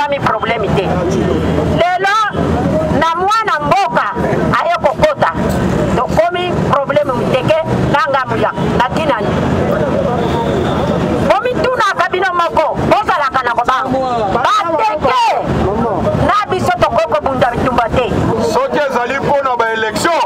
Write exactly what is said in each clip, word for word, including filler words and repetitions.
mi problème te lelo na mwana mboka aye kokota tokomi problème muteke nanga muya natina ni bomi tuna kabino moko bozala kana ko ba bateke na biso tokoko bunda bitumba te soki ezali mpona ba élection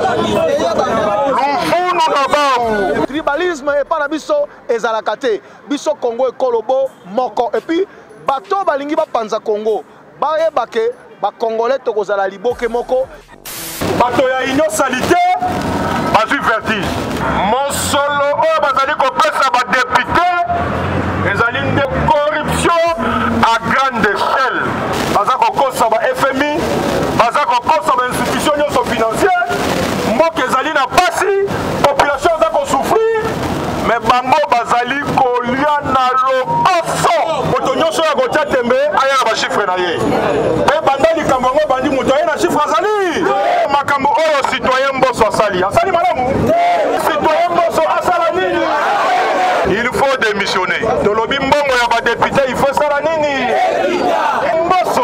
lumfunu na bao tribalisme epa na biso ezalaka te biso Congo ekolobo moko et puis bato balingi bapanza Congo bayeba ke bakongolais tokozala liboke moko bato ya union salite bazwi vertige mosolo oyo bazali kopesa badepute ezali nde corruption à grande échelle baza kokosa ba F M I baza kokosa ba institution nyonso financière mboka ezali na pasi population eza kosouffrir mais bango bazali kolia na lokoso moto nyonso ya kotia tembe aya na bashifre na ye mpe banda likambo yango bandi moto aye na shifre azali makambo oyo citoyen mboso asali asali malamu citoyen mboso asala nini il faut démissionner tolobi mbongo ya badepute il faut sala nini mboso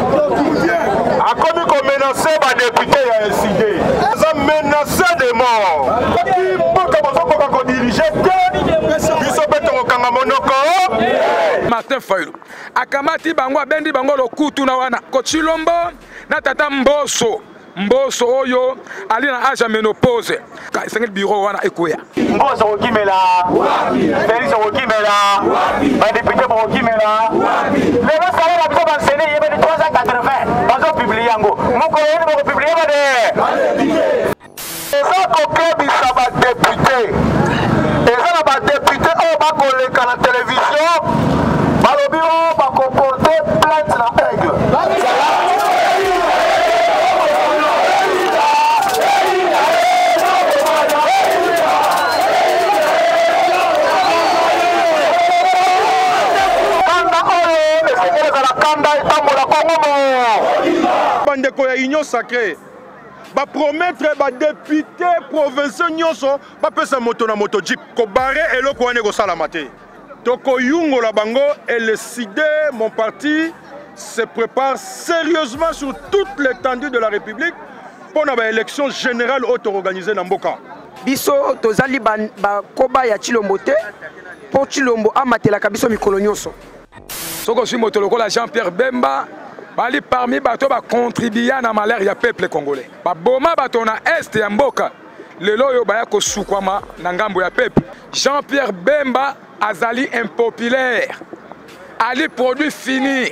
akomi komenace badepute ya S I D aza menace de mort mboka bazokoka kodirige te biso mpe tokokanga monoko Martin Fayulu akamati bango abendi bango lokutu na wana kochilombo na tata Mboso Mboso oyo ali na âge ya ménopause ka esengeli bureau wana ekoya Mboso okimela Félix okimela badepute okimela lelo salaire biso bansene yebe ni trois cent quatre-vingts bazo publier yango moko yeni bako publier bade eza kokebisa badepute eza na badepute oyo bakoleka na télévision balobi oyo bakoporte plainte na aigle bandeko ya union sacrée ba promettre ba député provinciaux nyonso ba pesa moto na moto jeep ko barre eloko wane ko sala maté toko yungola bango et le C I D mon parti se prépare sérieusement sur toute l'étendue de la République pour la élection générale auto-organisée dans Mboka. Biso tozali ba, ba koba ya Chilombo te po Chilombo amatela ka biso mikolo nyonso. Soko si moto lokola Jean-Pierre Bemba bali parmi bato ba contribuer na malheur ya peuple congolais. Ba boma bato na est ya Mboka lelo yo baya ko sukwama na ngambo ya peuple. Jean-Pierre Bemba azali impopulaire. Ali produit fini.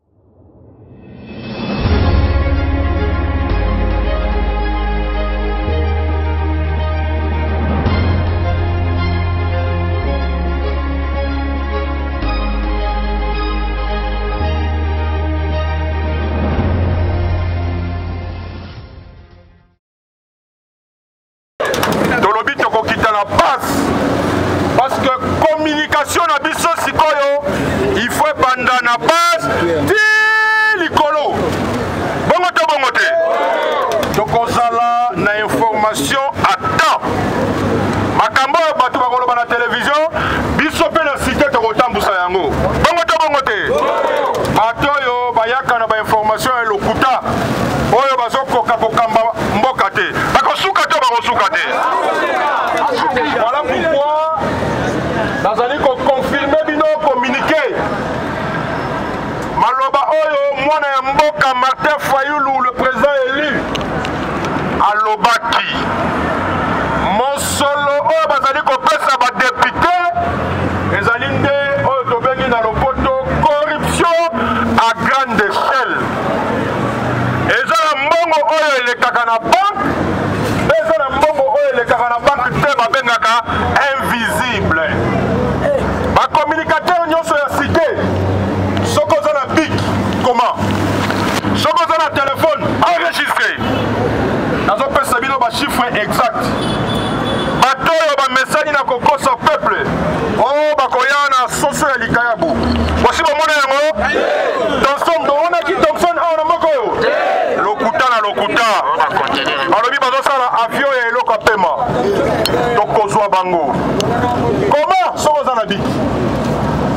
Parce que communication na biso sikoyo il faut banda na base ti likolo bongo to bongo te tokozala na information à temps makambo bato bakoloba na télévision biso pe na cité tokotambusa yango bongo to bongo te bato oyo bayaka na ba information ya lokuta oyo bazokoka kokamba mboka te bakosuka to bakosuka te. Voilà pourquoi nous allons confirmer bino communiqué. Maloba oyo mwana ya mboka Martin Fayulu le président élu alobaki mosolo oyo bazali kopesa ba député ezali nde oyo tobengi na lopoto corruption à grande échelle. Ezala mbongo oyo elekaka na banque ezala mbongo oyo elekaka na banque te babengaka invisible. Ba communicateur nyonso ya cité soko za na bic comment soko za na téléphone enregistré nazopesa bino ba chiffre exact bato oyo bamesani na kokosa peuple oyo bakoya na soso ya likayabu bosi bomona yango Thomson domonaki Thomson awa na moko oyo lokuta na lokuta balobi bazosala avion ya eloko apema tokozwa bango comment soko za na bic communication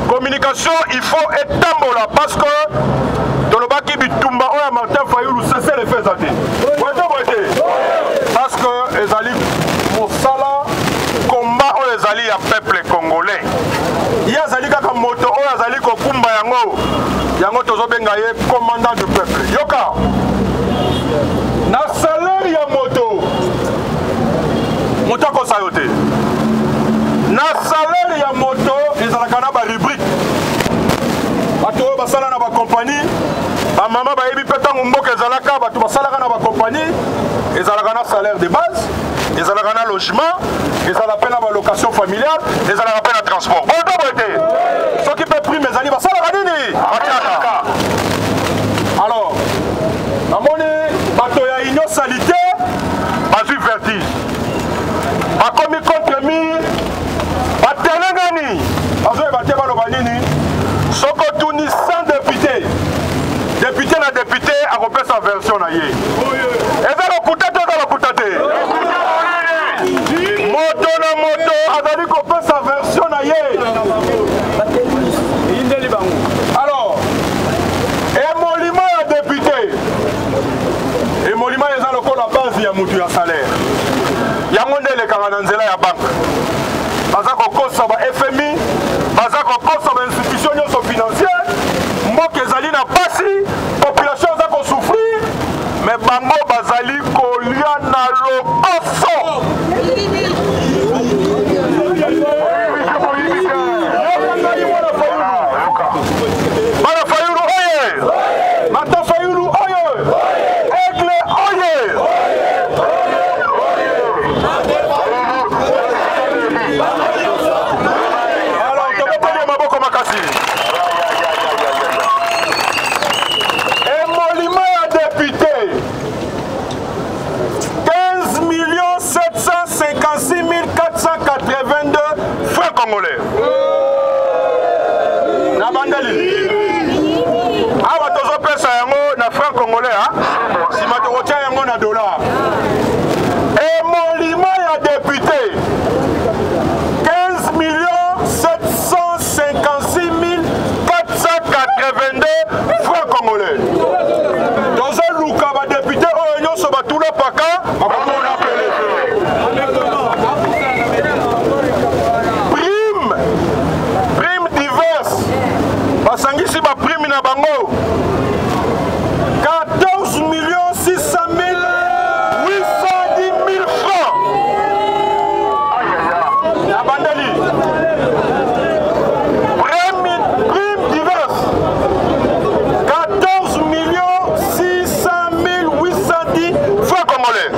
négociation il faut etambola parce que tolobaki bitumba oyo Martin Fayulu cesse les faits ate parce que ezali mosala combat oyo ezali ya peuple congolais ye azali kaka moto oyo azali kokumba yango yango tozobenga ye commandant du peuple yoka na salaire ya moto moto akosa yo te na salaire ya moto ezalaka na barubrique bato oyo basala na bakompagnie bamama bayebi mpe ntango mboka ezalaka bato basalaka na bakompagnie ezalaka na salaire de base ezalaka na logement ezalaka mpe na balocation familiale ezalaka mpe na transport bontobo ete soki mpe prime ezali basalaka nini batiaka alors namoni bato ya union sanitaire bazwi vertige bakomi contre mire batelengani bazoyeba te baloba nini soko tuni cent député député na député akopesa version na ye eza lokuta te eza lokuta te moto na moto azali kopesa version na ye alors emolimo ya député emolimo eza lokola base ya motu ya salaire yango nde elekaka na nzela ya banke baza kokosa ba F M I baza kokosa ba institution nyonso financière mboka ezali na pasi population eza kosouffrir mais bango bazali kolia na lokoso Bana Fayulu oye Martin Fayulu oye Aigle oye alors tobeteli maboko makasi emolimo ya député quinze millions sept cent cinquante-six mille quatre cent quatre-vingt-deux francs congolais na bandeli awa tozopesa yango na franc congolais nsima tokotia yango na dollar emolimo ya député quinze millions sept cent cinquante-six mille quatre cent quatre-vingt-deux francs congolais tozoluka badepute oyo nyonso batula paka bakomona prime prime diverse basangisi baprime na bango quatorze millions six cent mille huit cent dix mille francs na bandeli prime, prime diverse quatorze millions six cent mille huit cent dix francs congolais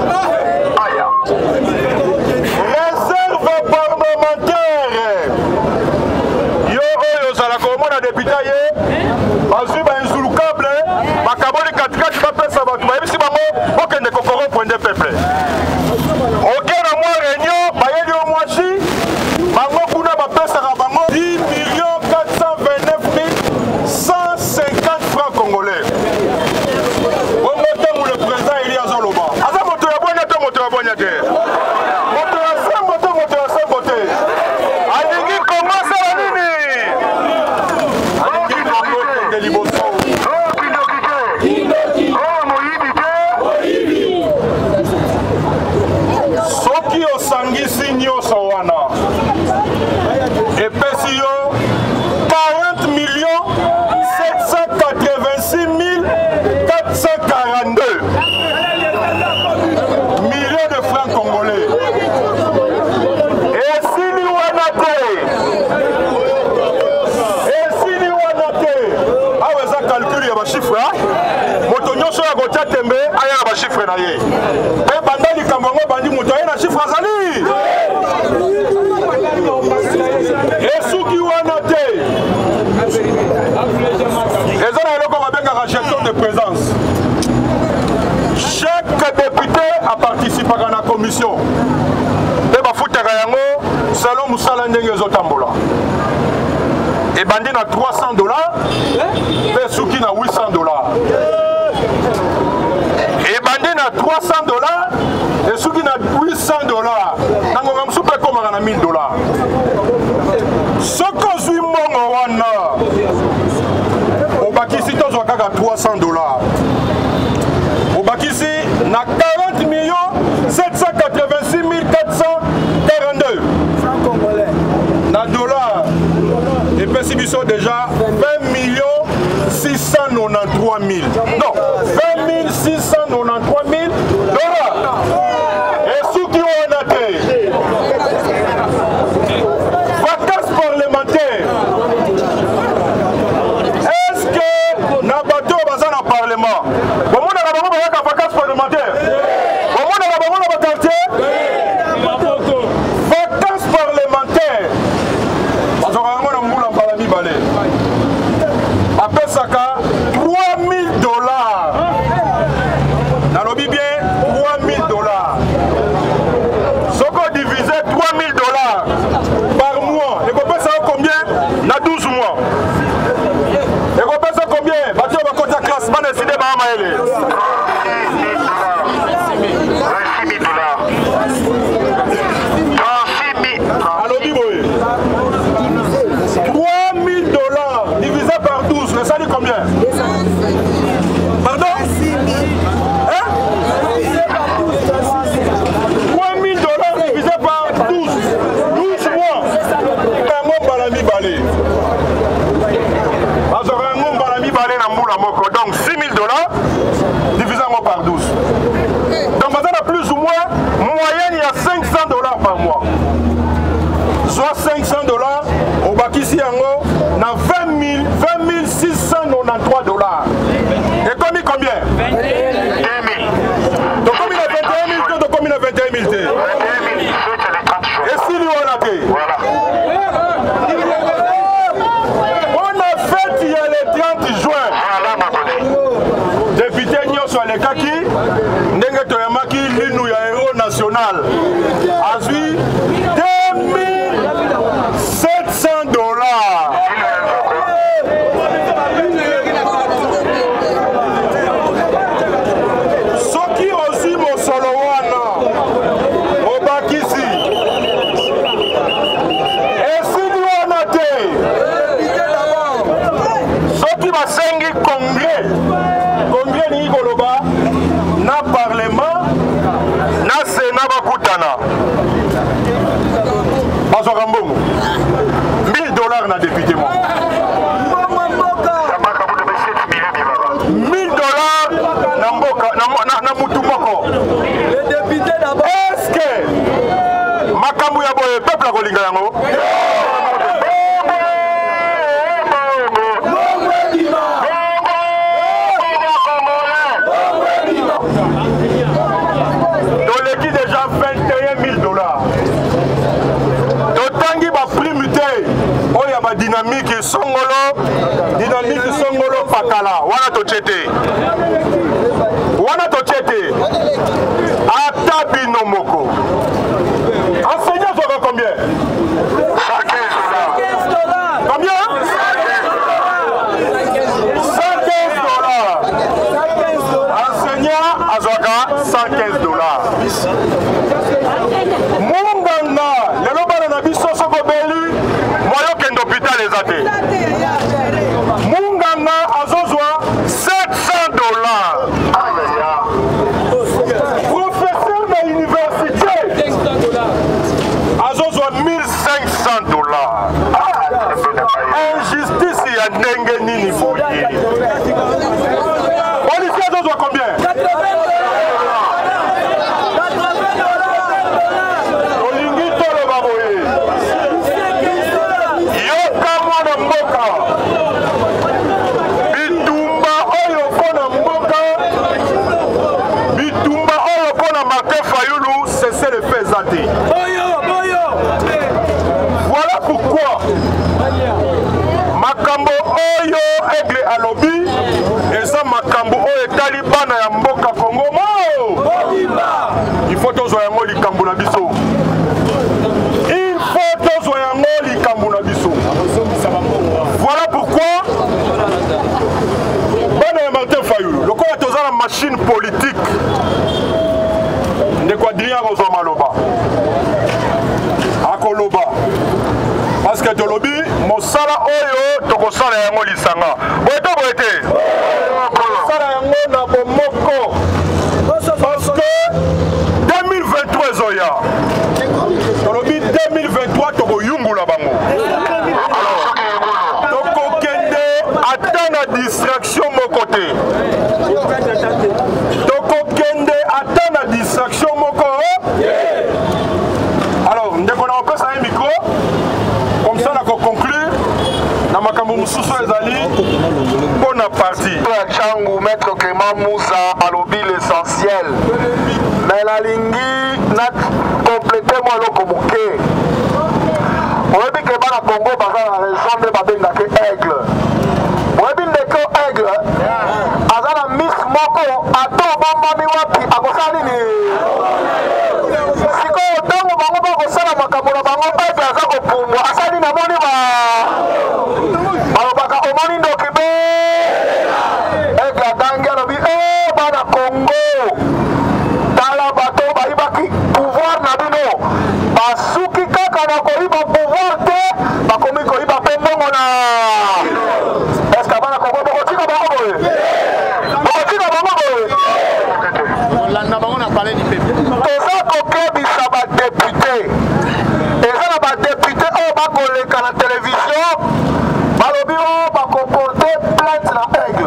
réserve parlementaire yo oyo ozalaka omona deputa ye bazwi bainsulukable bakaboli katikati bapesa bato bayebisi bango okende kokorompre nde peuple oke na mwa réunion bayeli yo mwasi bango kuna bapesaka bango dix millions quatre cent vingt-neuf mille cent cinquante francs congolais bongo ntango le président eli azoloba aza moto ya bonya to moto ya bonya te moto ya sembo te moto ya sembo te alingi kongo asala nini alingi kongo ekende liboso soki osangisi nyonso wana epesi yo quarante millions sept cent quatre-vingt-six mille quatre cent quarante-deux millions de francs congolais esili wana te esili wana te awa eza calcul ya bashifre moto nyonso ya kotia tembe aya na bashifre na ye mpe banda likambo yango bandi moto aye na shifre azali esuki wana te eza na eloko babengaka gestion de présence chaque député aparticipaka na commission mpe bafutaka yango selon mosala ndenge ezotambola ebandi na trois cents dollars mpe esuki na huit cents dollars ebandi na trois cents dollars esuki na huit cents dollars na ngonga mosusu mpe ekomaka na mille dollars soki ozwi mbongo wana kaka trois cents dollars. Au Bakissi, na quarante millions sept cent quatre-vingt-six mille quatre cent quarante-deux. Na dollars. Et puis si ils sont déjà vingt millions six cent quatre-vingt-treize mille. Non, vingt mille six cent quatre-vingt-treize mille dollars. Et ceux qui ont été vacances parlementaires. Est-ce que na bateau baza na parlement? Bon, on a la vacances parlementaires. Bon, on a la quartier. Vacances parlementaires. Parce qu'on a un moule en balami balé. Après ça, trois mille dollars. Dans le bien, trois mille dollars. Ce qu'on divisé trois mille dollars par mois. Et qu'on peut savoir combien? Dans douze mois. Et qu'on peut savoir combien? Parce qu'on va compter la classe. Pas décidé, maman, elle est. trois mille dollars divisé par douze, ça dit combien? Pardon? Hein? trois mille dollars divisé par douze. douze mois. Comment balami balé? Donc six mille dollars divisé par douze. Donc maintenant, plus ou moins, moyenne, il y a cinq cents dollars par mois. Soit cinq cents dollars au Bakissi Yango, dans vingt mille six cent quatre-vingt-treize dollars. Et combien combien? vingt et un mille. Donc combien vingt et un mille, donc combien vingt et un mille? vingt et un mille, et si lui on a été? Voilà. On a fait il y a le trente juin. Député Nyoso Alekaki, Ndenge Toyamaki, l'Inu ya héros national. Azui, deux mille sept cents dollars. Soki aussi mon solowana, au Bakissi. Et si nous on a été, Soki va sengi congrès, congrès ni Koloba, na parlement, na sénat bakutana. Bazorambongo. mille dollars na député moi. mille dollars na mboka na na mutu moko. Le député d'abord. Est-ce que makambu ya boye peuple a kolinga yango? Toleki déjà vingt et un mille dollars. Totangi ba primité. Oya ba dynamique songolo, dynamique songolo pakala. Wana to chete. Wana to chete. Ata binomoko. Enseignant sera combien? cent quinze dollars. Combien? cent quinze dollars. Enseignant Azoka cent quinze dollars. Munganga, le lobana na biso soko beli, moyo kendo hôpital les athées. Munganga azozwa sept cents dollars. Professeur de l'université azozwa mille cinq cents dollars. Injustice ya ndenge nini boye. Policier azozwa combien? Voilà pourquoi makambo oyo aigle alobi eza makambo oyo talibana ya mboka Congo mo il faut tozwa yango likambo na biso il faut tozwa yango likambo na biso. Voilà pourquoi bana ya Martin Fayulu lokola toza na machine politique ndeko Adrien kozwa maloba akoloba parce que tolobi mosala oyo tokosala yango lisanga boye to boye te mosala yango na bomoko parce que deux mille vingt-trois ezoya tolobi deux mille vingt-trois tokoyungula bango tokokende ata na distraction moko te tokokende ata na distraction moko alors ndeko na opesa ye micro comme ça na koconclure na makambo mosusu ezali mpona parti ya changu maître Clément Moussa alobi l'essentiel mais nalingi na complété mwa eloko moke oyebi ke bana Congo baza na région nde babengaki aigle oyebi ndeko aigle aza na miss moko ata obombami wapi akosala nini sikoyo ntango bango bakosala makambo na bango aigle aza kopumbwa asali namoni ba balobaka omoni ndoki be aigle adangi alobi e bana Congo tala bato bayibaki pouvoir na bino basuki kaka na koyiba pouvoir te bakomi koyiba mpe mbongo na eske bana Congo bokotika bango boye bokotika bango boye olanda bango na palais du peuple toza kokebisa badepute eza na badepute oyo bakoleka na télévision balobi oyo bakoporte plainte na aigle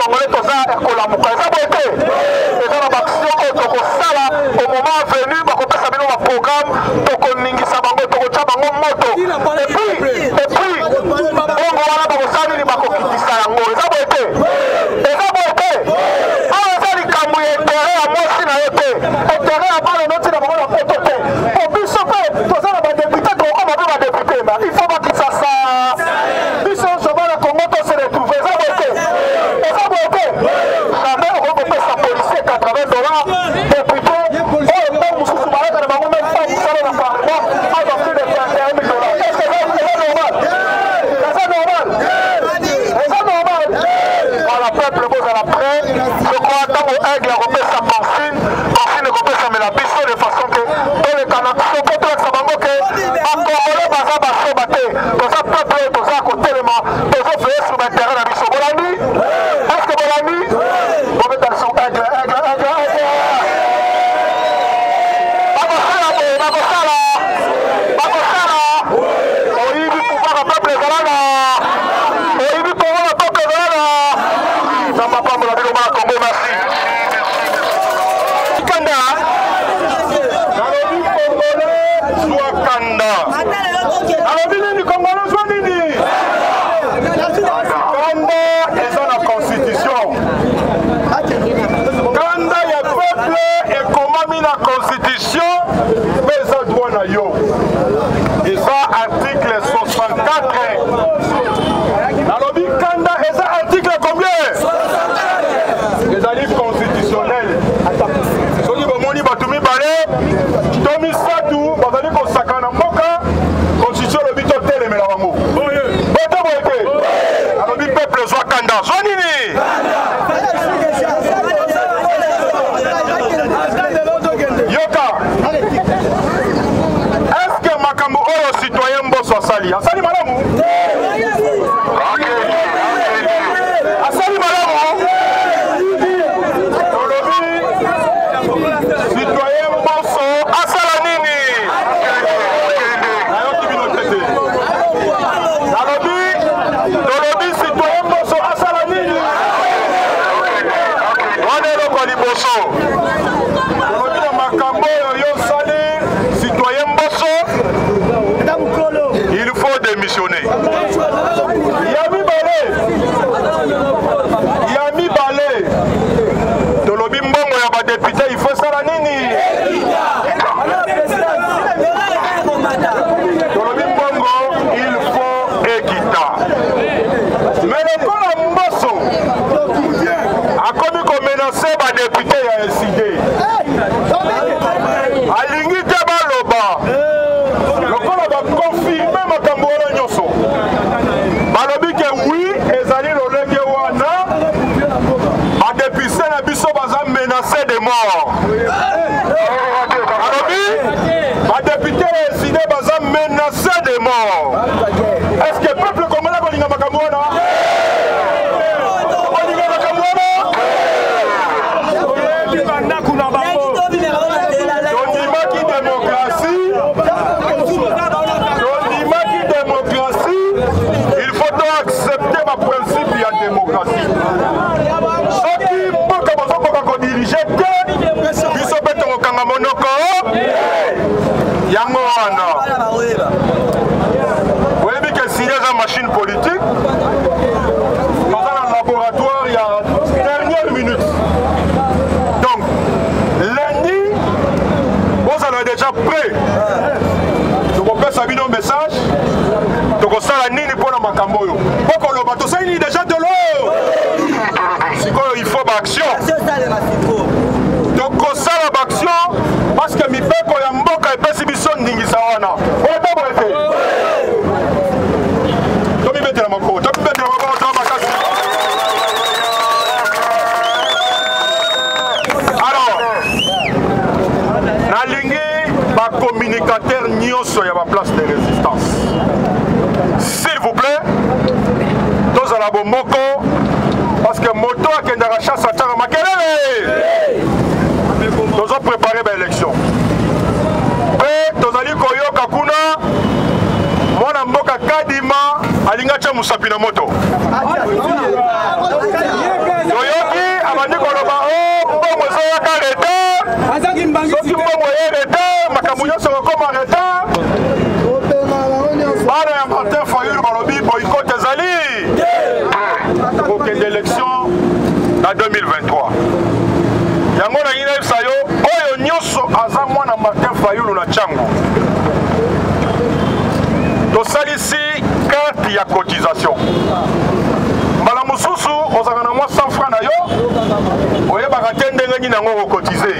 congolais toza ekolamuka eza boye te eza na baaction oyo tokosala au moment venu bakopesa bino baprogramme tokoningisa bango tokotya bango moto epuis epuis bongo wana bakosala nini bakokitisa yango eza boye te eza boye te awa eza likambo ya intere ya mwasi na ye te intere ya bana noti na bango na poto te po biso mpe toza na badepute tokokoma mpe badepute ma il faut bakisa sa biso nyonso bana kongo tose retrouve eza boye te eza boye te jamais okokopesa policier quatre-vingts dollars depute oyo mpe mosusu balaka na bango meme pas mosala na parlement aza plus de trente et un mille dollars est ce que eza normal eza normal eza normal voilà peuple bozala prêt je crois ntango aigle akopesa consigne consigne ekopesamela biso de façon ke tolekana soko tolakisa bango ke bakongole baza basoba te toza peuple oyo toza kotelema tozofeye sur bainteret na biso bolandi est ce que bolandi bobeta liso aigle aigle aigle aigle bakosala boye bakosala bakosala oyibi pouvoir ya peuple ezalaka oyibi pouvoir ya peuple ezalaka nzamba pambola bino bana kongo merci kanda nalobi kongole zwa kanda nalobi nini kongole zwa nini kanda eza na constitution kanda ya peuple ekomami na constitution mpe eza droit na yo eza article soixante-quatre nalobi kanda eza article combien ezali constitutionnel soki bomoni bato mibale to misatu bazali kosaka na mboka constitution elobi totelemela bango bote boye te alobi peuple zwa kanda zwa nini yoka estce makambo oyo citoyen mboso asali asali malamu asali malamu tolobi citoyen mboso asala nini nayoki bino tete nalobi tolobi citoyen mboso asala nini wana eloko liboso tolobi na makambo oyo yosali citoyen mboso il faut démissionner ya mibale ya mibale tolobi mbongo ya badepute il faut sala nini tolobi mbongo il faut ekita mais lokola mboso akomi komenase badepute ya eside alingi te baloba lokola bakonfirme makambo wana nyonso balobi ke wi ezali lolenge wana badepute na biso baza menacé de mort balobi badepute ya eside baza menacé de mort est ce que peuple congolais kolinga makambo wana kolinga makambo wana tondimaki démocratie tondimaki démocratie il faut donc accepter baprincipe ya démocratie soki mboka bazokoka kodirige te biso mpe tokokanga monoko yango wana oyebi ke sine eza machine politique toza na laboratoire ya dernière minute donc lundi bozala déjà prêt tokopesa bino message tokosala nini mpona makambo oyo mpo koloba tosali nini déjà de l'eau sikoyo il faut baaction tokosala baaction parce que mibeko ya mboka epesi biso ndingisa wana oyo boye te tomibetela makolo tomibetela makolo to makasi alors nalingi bacommunicateur nyonso ya baplace de résistance s'il vous plaît tozala bomoko parce que moto akendaka chasse atiaka makelele tozo préparer baélection mpe tozali koyoka kuna mwana mboka kadima alinga tia mosapi na moto kaka retard soki mbongo ye retard makambo nyonso ekokoma retard bana ya Martin Fayulu balobi boycott ezali kokende élection na deux mille vingt-trois yango na ngina yebisa yo oyo nyonso aza mwana Martin Fayulu na Tchango tosalisi carte ya cotisation mbala mosusu ozalaka na mwa cent francs na yo oyebaka te ndenge nini yango okokotize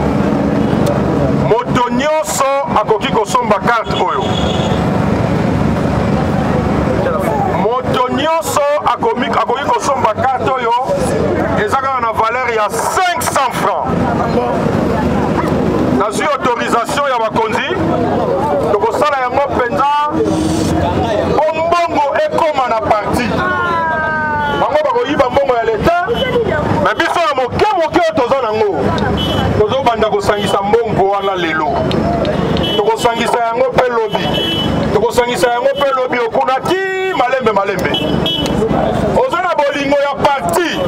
moto nyonso akoki kosomba carte oyo moto nyonso akoki kosomba carte oyo eza kaka na valeur ya cinq cents francs nazwi autorisation ya bakonzi tokosala yango mpenza po mbongo ekoma na parti bango bakoyiba mbongo ya leta me biso ya moke moke oyo toza nango tozobanda kosangisa mbongo wana lelo tokosangisa yango mpe lobi tokosangisa yango mpe lobi okunaki malembe malembe oza na bolingo ya parti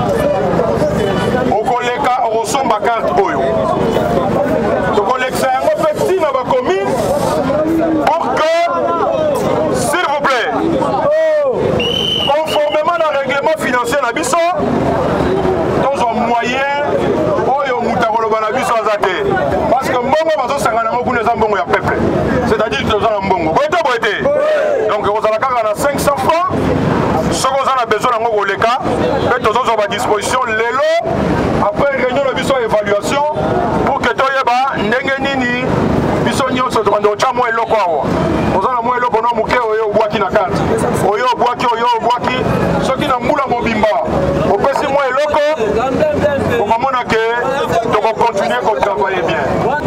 okoleka okosomba carte oyo tokolekisa yango mpe ntina bacommune pour que s'il vous plaît conformément na règlement financier na biso tozwa moyen oyo mutu akoloba na biso aza te parce que mbongo bazosanga nango kuna eza mbongo ya peuple c'est-à-dire toza na mbongo boye te boye te donc kozala kaka na cinq cents francs soki oza na besoin nango koleka mpe tozozwa badisposition lelo après réunion na biso ya évaluation pour que toyeba ndenge nini biso nyonso tokande otya mwa eloko awa oza na mwa eloko no moke oyo obwaki na karte oyo obwaki oyo obwaki soki na mbula mobimba opesi mwa eloko okomona ke tokokontinue kotravaille bien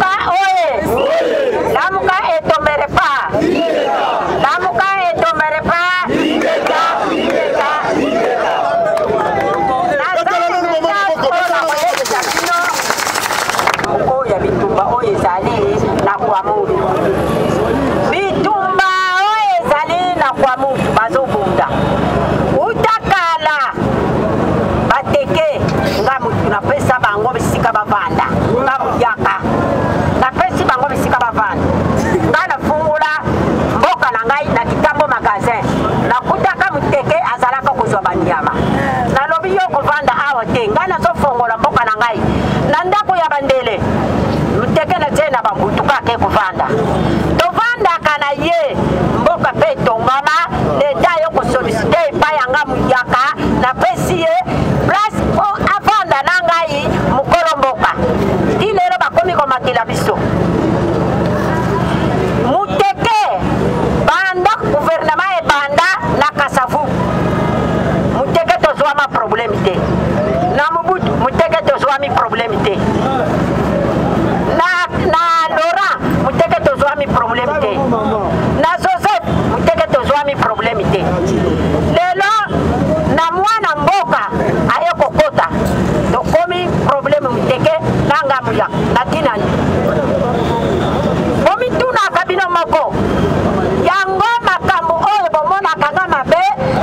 lamuka etomere pa lamuka etomere pa oyo bitumba oyo ezali na kwa mutu bitumba oyo ezali na kwa mutu bazobunda utakala bateke nga mutu napesa bango bisika bavanda nga muyaka napesi bango bisika bavanda nga nafungula mboka na ngai na kitambo magasin nakutaka muteke azalaka kozwa banyama nalobi yo kovanda awa te nga nazofongola mboka na ngai na ndako ya bandele muteke na tie na bambutuka ke kovanda tovandaka na ye mboka mpe etongama leta yo kosolisite epai yanga muyaka napesi ye place po avanda na ngai mokolo mboka ti lelo bakomi komakela biso muteke banda gouvernement ebanda na kasavu muteke tozwama problème te na mobutu muteke tozwami problème te na na Laurent muteke tozwami problème te na Joseph muteke tozwami problème te lelo na mwana mboka aye kokota tokomi problème muteke nanga muya na tinani bomituna kabino moko yango makambo oyo bomonaka nga mabe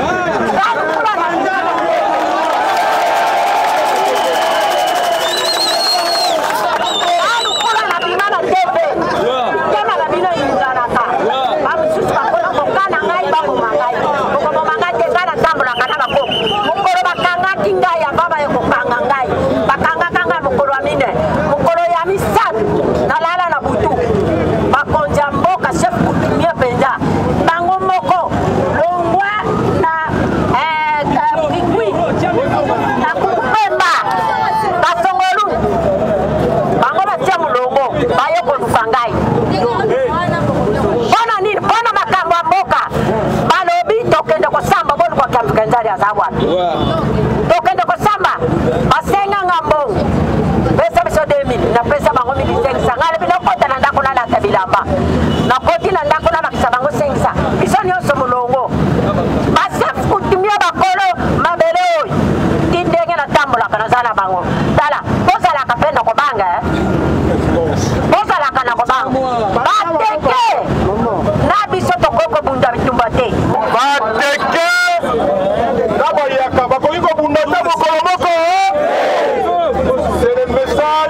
tokende kosamba basenga ngambo pesa biso deux mille na pesa bango mille cinq cents ngale bilokota na ndako nalata bilamba nakoti na ndako nabakisa bango cinq cents biso nyonso molongo basafu kutumia bakolo mabele oyo ti ndenge natambolaka naza na bango tala bozalaka mpe na kobanga bozalaka na kobanga bateke na biso tokoko bunda bitumba te bateke bakoki kobunda te mokolo moko c'est le message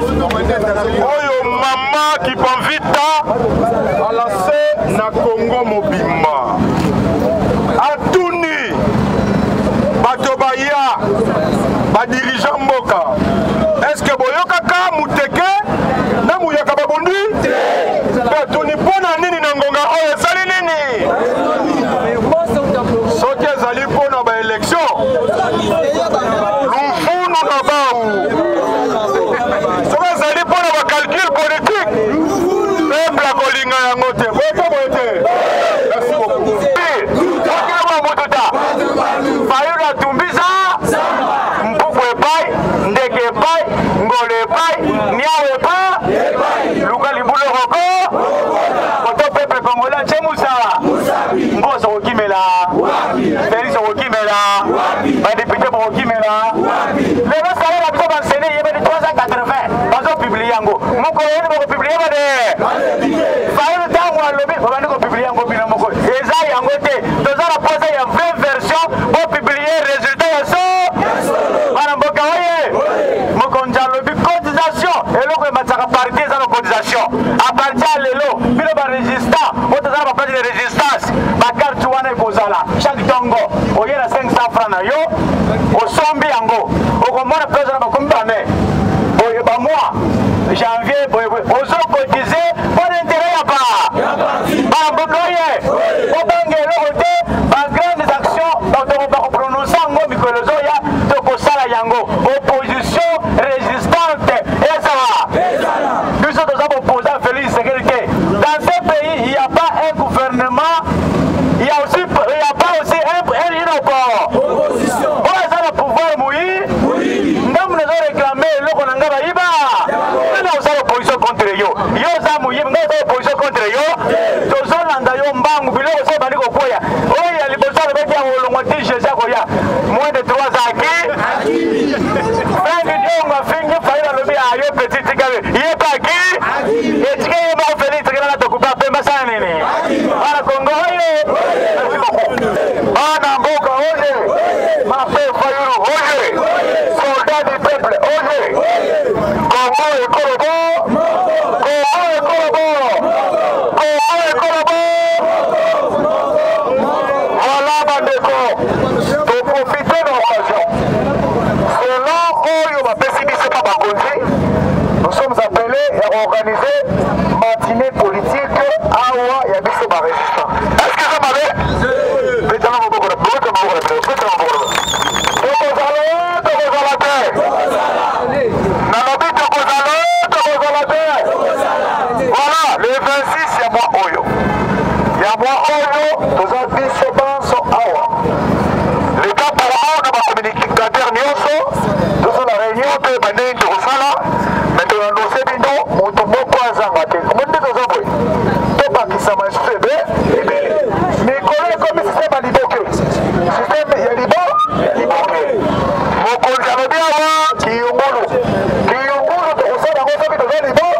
qui Panvita à la C na Congo Mobimba. Atuni Batobaya ba dirigeant Mboka. Est-ce que Boyokaka Muteke na Muyaka Babundi? Atuni pona nini na ngonga oyo sali nini? Soki ezali pona ba élection. Lumfunu na bau. Soki ezali pona ba calcul politique. Peuple kolinga yango te. Bote bote. Merci beaucoup. Okema motuta. Fayura tumbiza. Mpuku epai, ndeke epai, ngole epai, niawe epai. Luka libulo roko. Koto peuple congolais chemusa. Mboso okimela. Félix okimela. Ba député okimela. Les gens savent la biso bansené yebe de trois cent quatre-vingts. Bazo publier yango. Moko yene bako publier ba de. Fayura tango alobi babandi ko publier yango bina moko. Eza yango te. Toza la posa ya vingt versions pour publier résultat ya so. Bana mboka oye. Moko njalobi cotisation. Eloko emataka parti eza na cotisation. A partir ya lelo bino ba résistant. Otoza ba parti de résistance. Ba carte wana ekozala. Chaque tongo oyela cinq cents francs na yo. Osombi yango. Okomona président bakomi bane. Boye ba mois janvier boye boye. Ozo cotiser pour intérêt ya ba. Bana mboka oye. Obange eloko te. Ba grandes actions. Donc ba prononcer yango mikolo zoya. Tokosala yango. Opposition résistante. Ezala. Nous sommes opposants Félix Sécurité. Dans ce pays, il n'y a pas un gouvernement. Il y a aussi, il y a pas aussi un, un inoport. On a le pouvoir mouillé. Nous avons réclamé le Konanga Iba. Nous avons l'opposition contre eux. Yo avons mouillé, nous avons l'opposition contre eux. Nous avons Mbangu, nous avons Bandiko Koya. Oh, il y a les besoins de mettre en Longoti, je sais Koya. Moins de trois ans qui. Frank Dion m'a fini, il fallait le mettre à yo petit tigare. Il est pas qui. Et tu es mort Félix, tu es là, tu coupes à Pemba Sanene. Voilà, Congo. Bana mboka oye, mape Fayulu oye, soldat du peuple oye, Congo ekolobo, Congo ekolobo, Congo ekolobo. Voilà bandeko, pour profiter de l'occasion. Selon oyo bapesi biso pa bakonzi, nous sommes appelés à organiser matinée politique awa ya biso ba résistant. Est-ce que ça m'avait? Voilà, le vingt-six, il y a moi Oyo. Il y a moi Oyo, nous avons dit ce banc sont Awa. Les gars par rapport à ma communicateur Nyonso, nous avons la réunion de Bané de Rosala, mais nous avons annoncé Bino, mon tombeau Kwazangate. Comment est-ce que vous avez? Tout pas qui s'en marche, c'est bien. Mes collègues, comme le système a libéré. Le système est libéré. Mon collègue a dit avant, qui est au boulot. Qui est au boulot, de Rosala, on sait que vous avez libéré.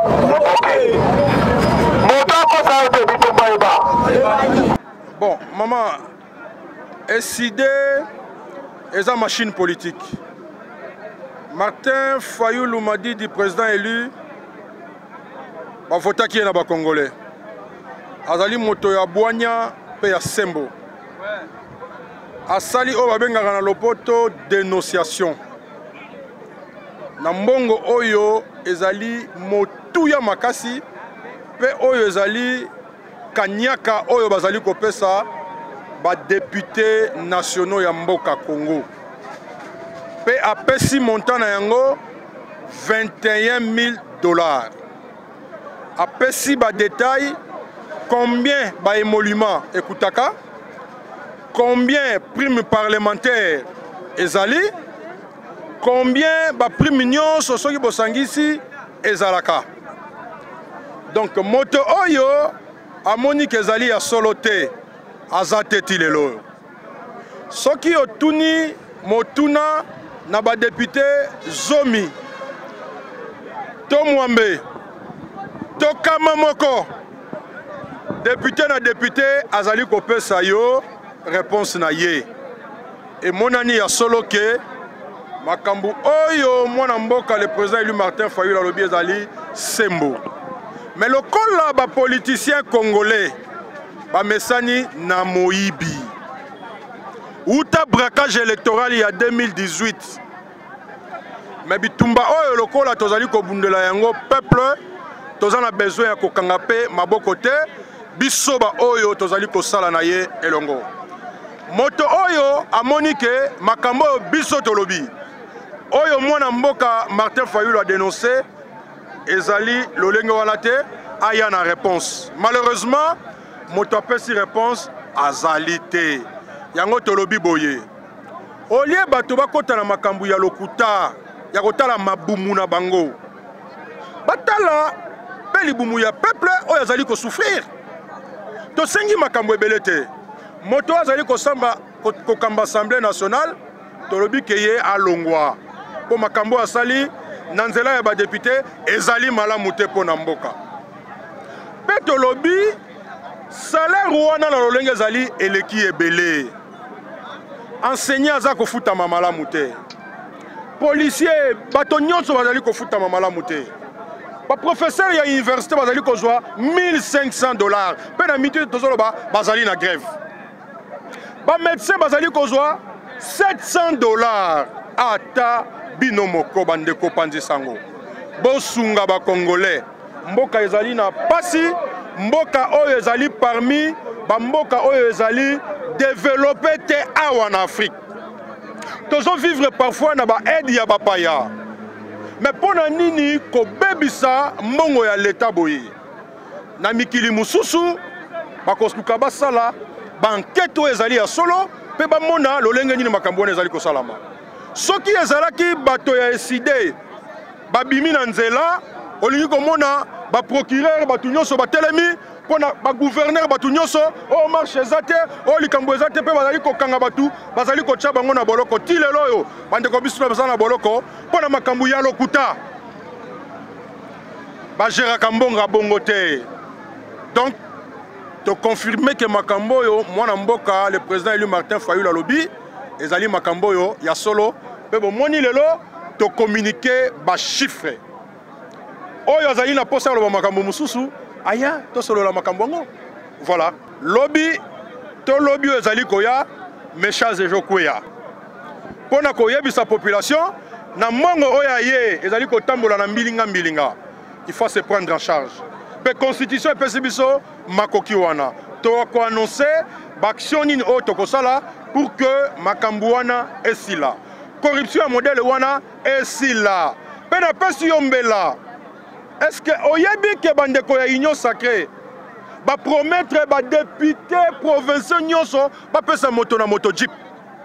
Bon, maman, décidé et sa machine politique. Martin Fayulu m'a dit du président élu, il faut qu'il y ait un Congolais. Azali moto ya Boanya pe ya Sembo. Asali o babengaka na lopoto dénonciation. Na mbongo oyo ezali motuya makasi pe oyo ezali kanyaka oyo bazali kopesa ba député nationaux ya mboka Congo. Pe apesi montant na yango vingt et un mille dollars. Apesi ba détail combien ba émolument ekutaka, combien prime parlementaire ezali, combien ba prime nyonso soki bosangisi ezalaka. Donc moto oyo amoni kezali ya solo te azate ti lelo. Soki otuni motuna na ba député zomi to mwambe to kama moko député na député azali kopesa yo réponse na ye. Et monani ya solo ke makambu oyo mwana mboka le président élu Martin Fayulu alobi ezali Sembo. Mais le col là, les politiciens congolais, les messani na moibi. Outa braquage électoral il y a deux mille dix-huit. Mais bitumba oyo le col là, tozali ko bundela yango peuple, tozana besoin ya ko kangape mabokote, bisoba oyo tozali ko sala na ye elongo. Moto oyo amoni ke makambo biso tolobi. Oyo mwana mboka Martin Fayulu a dénoncé ezali lolenge wana te aya na réponse. Malheureusement, moto apesi réponse azali te. Yango tolobi boye. Olie bato bakota na makambo ya lokuta, ya kotala mabumu na bango. Batala pe libumu ya peuple oyo azali ko souffrir. To sengi makambo ebele te. Moto azali ko samba ko kamba Assemblée nationale, tolobi keye alongwa. Po makambo asali na nzela ya ba député ezali malamu te po na mboka. Pe tolobi salaire wana na lolenge ezali eleki ebele. Enseignant aza ko futa malamu te. Policier bato nyonso bazali ko futa malamu te. Ba professeur ya université bazali ko zwa mille cinq cents dollars. Pe na miti tozolo ba bazali na grève. Ba médecin bazali ko zwa sept cents dollars. Ata binomoko bandeko panzi sango. Bosunga ba congolais. Mboka ezali na pasi, mboka oyo ezali parmi ba mboka oyo ezali développé te awa en Afrique. Tozo vivre parfois na ba aide ya ba paya. Mais pona nini ko bebisa mbongo ya l'état boye. Na mikili mususu ba kosuka ba sala ba enquête oyo ezali ya solo pe ba mona lolenge nini makambo ezali ko salama. Soki ezalaki bato ya eside babimi na nzela olingi komona ba procureur batu nyonso batelemi pona ba gouverneur batu nyonso o marche ezate o likambo ezate pe bazali kokanga batu bazali kotia bango na boloko ti lelo oyo bandeko biso na bazala na boloko pona makambo ya lokuta bageraka mbongo bongo te. Donc to confirmer que makambo oyo mwana mboka le président élu Martin Fayulu alobi ezali makambo oyo ya solo pe bo moni lelo to communiquer ba chiffre oyo azali na posa lo makambo mususu aya to solo la makambo ngo. Voilà lobby to lobby ezali koya mechaz ejokuya pona koyebisa population na mongo oyo ye ezali kotambola na mbilinga mbilinga. Il faut se prendre en charge. Pe constitution epesi biso makoki wana to ko annoncer baction nini oyo tokosala pour que makambo wana esila. Corruption ya modèle wana esila. Pe na pesi yombela. Est-ce que oyebi ke bandeko ya union sacrée ba promettre ba député provinciaux nyonso ba pesa moto na moto jeep.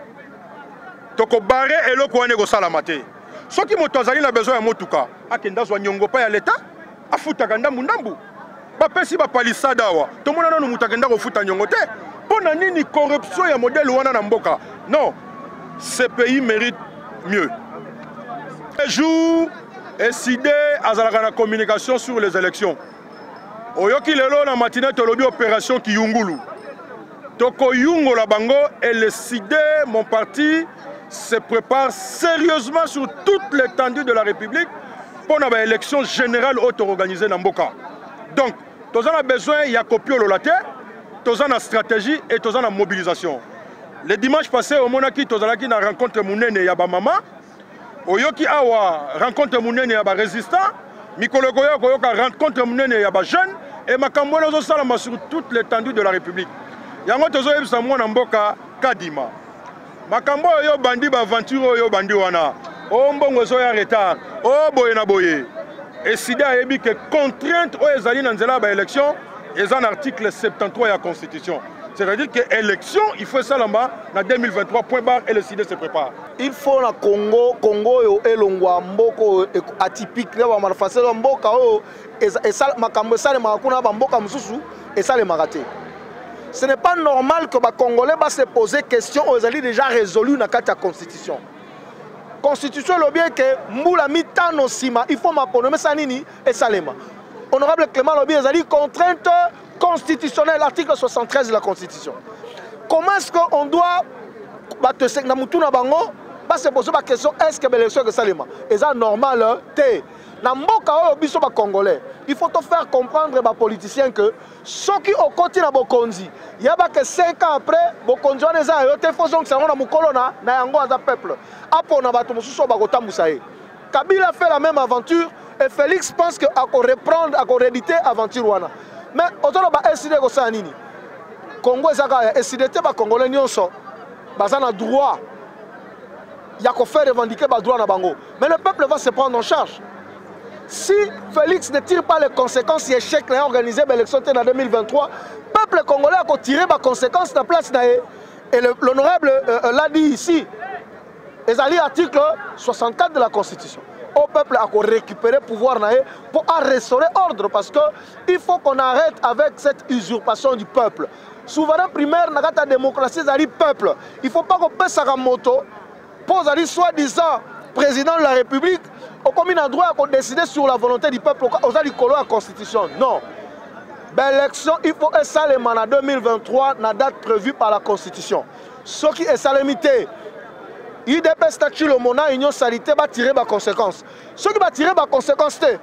Toko barre eloko wana ko sala mate. Soki moto azali na besoin ya motuka akenda zwa nyongo pa ya leta afutaka ndambu ndambu. Ba pesi ba palisada wa. Tomona nanu mutakenda ko futa nyongo te. Pona nini corruption ya modèle wana na mboka? Non. Ce pays mérite mieux. Un jour, décidé à la communication sur les élections. Oyoki lelo na matinée tolobi opération Kiyungulu. Toko Yungo la bango et le C I D E, mon parti, se prépare sérieusement sur toute l'étendue de la République pour une élection générale auto-organisée dans Mboka. Donc, nous avons besoin de copier le latte, nous avons une stratégie et nous avons une mobilisation. Le dimanche passé, au Monaki, nous avons une rencontre mounene et maman. Au Yoki Awa, rencontre mounene et résistant. Mikolo Koyo Koyoka, rencontre mounene et jeune. Et Makambo nous avons sur toute l'étendue de la République. Yango tozo yebisa mwana mboka kadima. Makambo yo bandi ba aventure yo bandi wana. O mbongo zo ya retard. O boye na boye. Et sida yebi que contrainte o ezali na nzela ba élection est un article soixante-treize de la Constitution. C'est-à-dire que l'élection, il faut ça là-bas, en deux mille vingt-trois, point barre, et le C I D E se prépare. Il faut le Congo, Congo et Longwa, Mboko atypique, là, on va faire ça, Mboko, et ça, Makambo, ça, les Marakuna, Mboka, Moussou, et ça, les Maraté. Ce n'est pas normal que les Congolais va se poser question aux alliés déjà résolus dans la Constitution. La Constitution, le bien que Moula Mitano Sima, il faut m'apprendre Sanini et Salema. Honorable Clément Lobby, les alliés contraintes constitutionnelles, l'article soixante-treize de la Constitution. Comment est-ce qu'on doit se poser la question, est-ce que l'élection est Salema? Et ça, normal, na mboka oyo biso ba congolais il faut te faire comprendre ba politiciens que soki okoti na bokonzi yaba que cinq ans après bokonzi wana eza yo te faisons que na mukolo na na yango aza peuple apo na bato mosusu ba kotambusa ye. Kabila fait la même aventure et Félix pense que à reprendre à rééditer aventure wana mais autour ba décider ko sa nini Congo ezaka décider te ba congolais nyonso baza na droit il y a qu'à faire revendiquer le droit na bango. Mais le peuple va se prendre en charge. Si Félix ne tire pas les conséquences si échec n'a organisé l'élection en deux mille vingt-trois, le peuple congolais a tiré les conséquences de la place. Et l'honorable euh, l'a dit ici. Et ça l'article soixante-quatre de la Constitution. Au peuple a récupéré le pouvoir pour restaurer l'ordre. Parce qu'il faut qu'on arrête avec cette usurpation du peuple. Souverain primaire, dans la démocratie, c'est le peuple. Il ne faut pas qu'on pèse sa moto. Pose à dire soi-disant président de la République, au commun a droit à décider sur la volonté du peuple, aux alicolo à la Constitution. Non. L'élection, il faut que ça les en deux mille vingt-trois, la date prévue par la Constitution. Ce qui est salamité, I D P statut le mona union sanitaire va tirer des conséquences. Ce qui va tirer des conséquences, c'est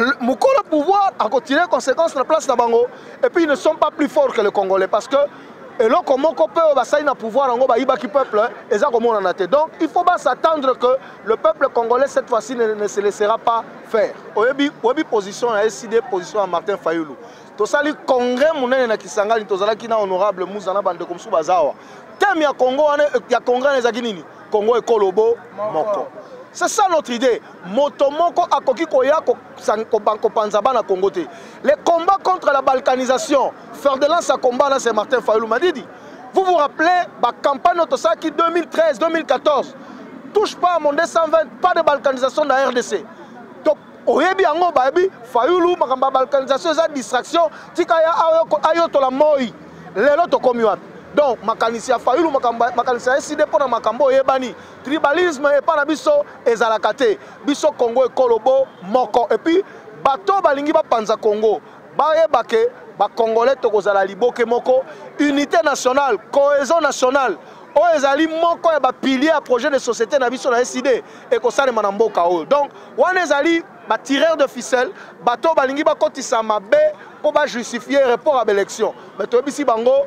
le pouvoir a tiré des conséquences de la place de Bango. Et puis ils ne sont pas plus forts que les Congolais parce que et là, comment on peut avoir pouvoir en peuple, et ça comment on a été. Donc, il faut pas s'attendre que le peuple congolais cette fois-ci ne, ne se laissera pas faire. Oyebi, oyebi position à S I D, position à Martin Fayulu. Tout ça, le congrès monnaie na Kisangani, tout ça qui na honorable Mouzana bande comme Soubazawa. Thème ya Congo, ya congrès les aginini. Congo et Kolobo, Moko. C'est ça notre idée. Motomoko akoki koya ko banko panzaba na Congo te. Les combats contre la balkanisation, faire de lance à combat là c'est Martin Fayulu m'a dit. Vous vous rappelez la campagne Otosaki deux mille treize deux mille quatorze. Touche pas à mon deux cent vingt, pas de balkanisation dans la R D C. Donc oyebi ango babi Fayulu makamba balkanisation za distraction tika ya ayo to la moi. Lelo to komi wapi. Donc, makanisi ya Fayulu, makanisi ya S I D pour makambo yebani. Tribalisme et pas na biso ezalakate. Biso Congo et Kolobo moko. Et puis, bato balingi ba panza Congo. Ba yebake ba Congolais to kozala liboke moko. Unité nationale, cohésion nationale. O ezali moko ya ba pilier à projet de société na biso na S I D et ko sale manamboka o. Donc, wana ezali ba tireur de ficelle, bato balingi ba kotisa mabe pour ba justifier rapport à l'élection. Mais to bisi bango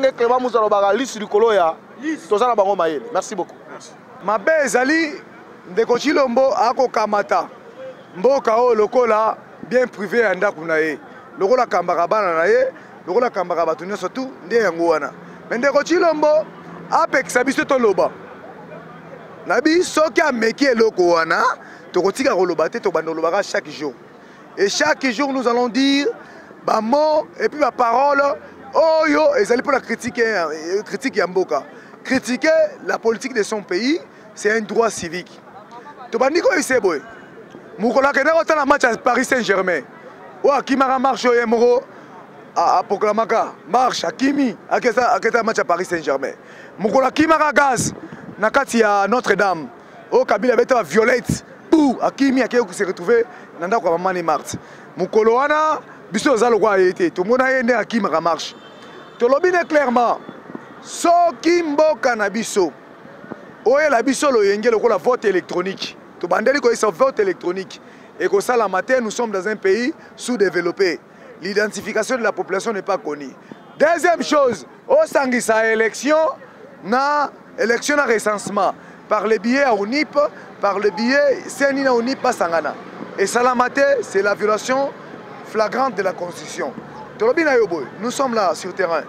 merci beaucoup. Mabe ezali ndeko Chilombo ako kamata mboka o lokola bien privé anda kuna ye lokola kambaka bana na ye lokola kambaka batu nyonso tu nde yango wana mais ndeko Chilombo apekisa biso toloba na biso soki ameki eloko wana tokotika koloba te tobanda kolobaka chaque jour et chaque jour nous allons dire ba mots et puis ba parole. Oh yo, ils allaient pour la critique, critique Yamboka. Critiquer la politique de son pays, c'est un droit civique. Tu vas dire quoi c'est boy? Moukola kena autant la match à Paris Saint-Germain. Wa Kimara marche au Yemoro à Poklamaka marche à Kimi à Keta à Keta match à Paris Saint-Germain. Moukola Kimara gaz nakati à Notre-Dame. Oh Kabila avait été violette. Pou à Kimi à Kéo qui s'est retrouvé nanda kwa Mani Mart. Mukolo wana biso za lokwa été tout monde a yende à Kimara marche. Tolobine clairement soki mboka na biso oye la biso lo yenge lokola vote électronique to bandeli ko isa vote électronique et que ça la matin nous sommes dans un pays sous-développé, l'identification de la population n'est pas connue. Deuxième chose, au sangisa élection na élection na recensement par le biais à U N I P, par le biais Senina U N I P pas sangana et ça la matin c'est la violation flagrante de la constitution. Nous sommes là sur le terrain.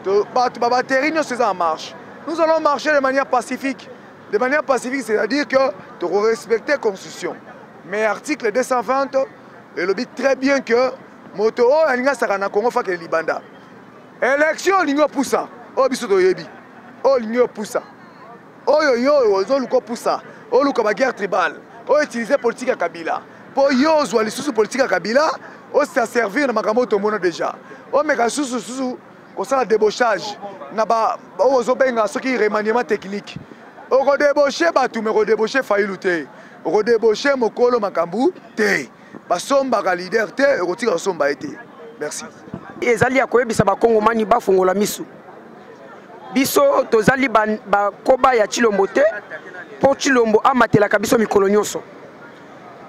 Nous allons marcher de manière pacifique. De manière pacifique, c'est-à-dire que tu respecter la Constitution. Mais l'article deux cent vingt, il dit très bien que moto Alinga Sarana Congo fa ke libanda. Élection lingo poussa. O biso yebi. O lingo poussa. O yo yo zo luko poussa. O luko ba guerre tribale. O utiliser politique à Kabila. Po yo zo ali sous politique à Kabila. O ça servir na makambo to mona déjà. O meka sous sous comme ça débauchage. Na ba o zo benga ce qui remaniement technique. O ko débaucher ba tout me ko débaucher Fayulu te. O ko débaucher mokolo makambu te. Basomba ka leader te o ko tika somba été. Merci. Ezali ya koyebisa ba Kongomani bafongola misu. Biso tozali ba koba ya Chilombo te. Po Chilombo amatelaka biso mikolo nyonso.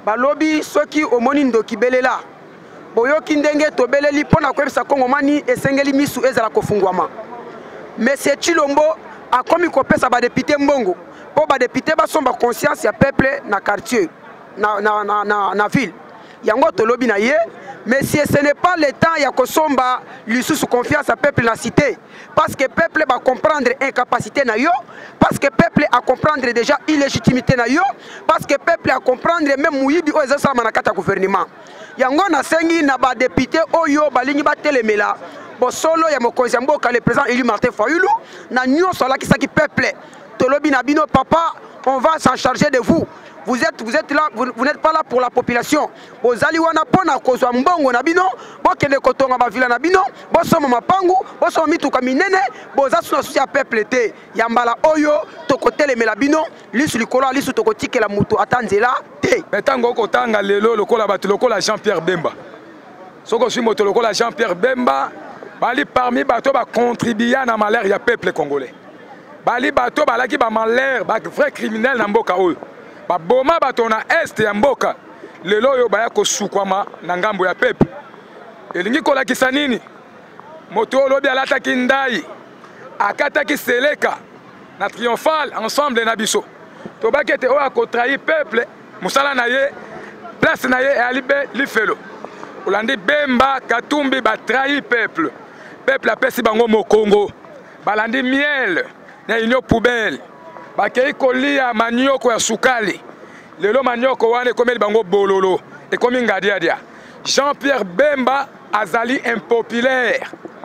balobi soki omoni ndoki belela boyoki ndenge tobeleli mpona koyebisa kongomani esengeli misu ezala kofungwama. Monsieur Tshilombo akomi kopesa badepute mbongo mpo badepute basomba conscience ya peuple na quartier na, na, na, na, na ville yango tolobi na ye. Mais si ce n'est pas le temps ya kosomba lisusu confiance à peuple na cité parce que peuple va comprendre incapacité na yo, parce que peuple a comprendre déjà illégitimité na yo, parce que peuple a comprendre même muyibi oyo ezosala na kati ya gouvernement. Yango na sengi na ba député oyo balingi batelemela bosolo ya mokonzi ya mboka le président élu Martin Fayulu na nyonso alakisaki peuple tolobi na bino papa on va s'en charger de vous. Vous êtes, vous êtes là, vous, vous n'êtes pas là pour la population. Vous allez wana pona kozwa mbongo na bino, bokende kotonga ba vila na bino, bosoma mapangu, bosoma mituka minene, bozasu na susi ya peuple te. Yambala oyo tokotelemela bino, lisu likolo lisu tokotikela mutu atanzela te. Metango kotanga lelo lokola batu lokola Jean-Pierre Bemba. Soko suis moto lokola Jean-Pierre Bemba, bali parmi bato ba contribuer na malheur ya peuple congolais. Bali bato balaki ba malheur, ba vrai criminel na mboka oyo. Boma bato na est ya mboka lelo oyo baya kosukwama na ngambo ya pepe elingi kolakisa nini moto olobi alataki ndai akataki seleka na triomphal ensemble na biso tobaki ete oyo akotrahi peuple mosala na ye place na ye alibe lifelo olandi Bemba Katumbi batrahi peuple peuple apesi bango mokongo balandi miel na union poubelle bakei kolia manioko ya sukali lelo manioko wana ekomi bango bololo ekomi ngadiadia. Jean-Pierre Bemba azali impopulaire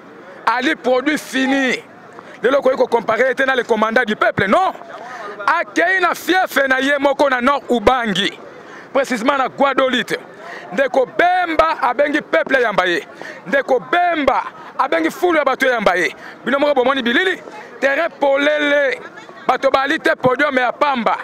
ali produit fini lelo koyi ko comparer ete na le commandant du peuple non akei na fief na ye moko na Nord Ubangi précisément na Guadolite ndeko Bemba abengi peuple yamba ye ndeko Bemba abengi fulu ya bato yamba ye bino moko bomoni bilili terrain polele bato bali te podium ya pamba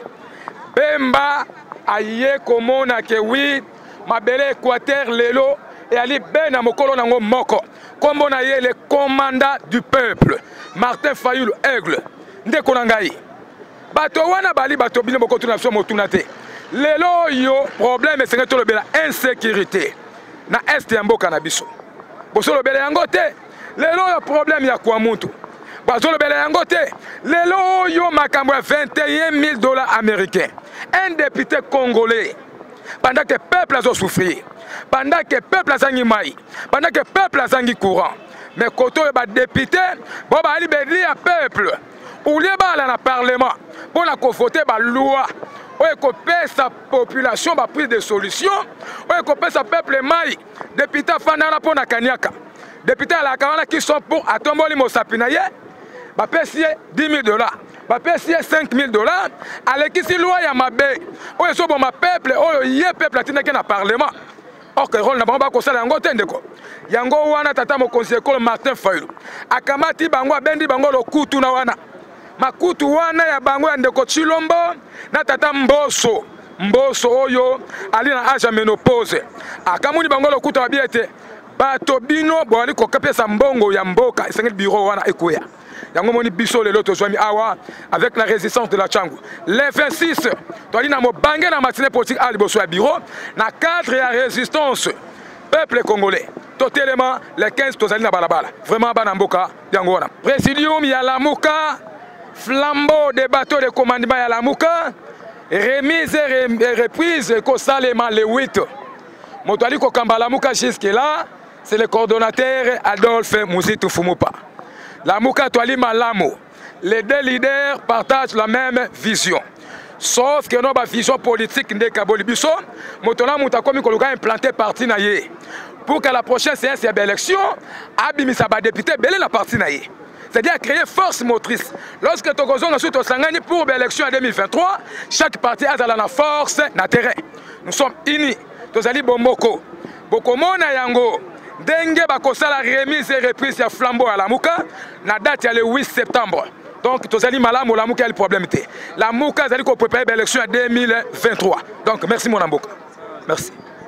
Bemba aye komona ke wi mabele Équateur lelo et ali bena mokolo nango moko kombo na ye le commandant du peuple Martin Fayulu Aigle ndeko na ngai bato wana bali bato bino boko tuna so motuna te lelo yo problème c'est que lobela insécurité na est ya mboka na biso boso lobela yango te lelo yo problème ya kwa muntu bazo lobela yango te lelo yo makambo ya vingt et un mille dollars américains un député congolais pendant que le peuple a souffert pendant que le peuple a zangi mai pendant que le peuple a zangi courant mais koto ba député bo ba libérer le peuple ou lié ba la parlement pour la voter ba loi oyo kopesa population ba prise de solution oyo kopesa peuple mai député fandana pona kaniaka député la kawala qui sont pour atomboli mosapina ye ba pesi dix mille dollars ba pesi cinq mille dollars alekisi loi ya mabe oyo so boma peuple oyo ye peuple atinaki na parlement or que rôle na bango bakosala yango te ndeko yango wana tata mokonzi ekolo Martin Fayulu akamati bango abendi bango lokutu na wana makutu wana ya bango ya ndeko Tshilombo na tata Mboso Mboso oyo ali na âge ya ménopause akamuni bango lokutu abiete bato bino bwali kokapesa mbongo ya mboka esengeli bureau wana ekoya yango moni biso lelo tozwami awa avec la résistance de la Tchangu le vingt-six toali na mobange na matinée politique à liboso ya bureau na cadre ya résistance peuple congolais totalement le quinze tozali na balabala vraiment bana mboka yango wana présidium ya Lamuka flambeau des bateaux de commandement ya Lamuka remise et reprise kosalema le huit moto ali kokamba Lamuka jusque là c'est le coordonnateur Adolphe Muzitu Fumupa. Lamuka Toali Malamo, les deux leaders partagent la même vision. Sauf que notre vision politique de Kabolibiso, Motona Moutakomi Koluka implanté parti naye. Pour que la prochaine séance d'élection, Abimisa ba député belé la parti naye. C'est-à-dire créer force motrice. Lorsque Tokozon a su Tosangani pour l'élection en deux mille vingt-trois, chaque parti a la force na terrain. Nous sommes unis. Tozali Bomoko. Bokomona Yango. Dengue bakosala remise et reprise ya flambeau à Lamuka na date ya le huit septembre. Donc tozali malamu Lamuka le problème té. Lamuka zali ko préparer l'élection en deux mille vingt-trois. Donc merci mon amboka. Merci.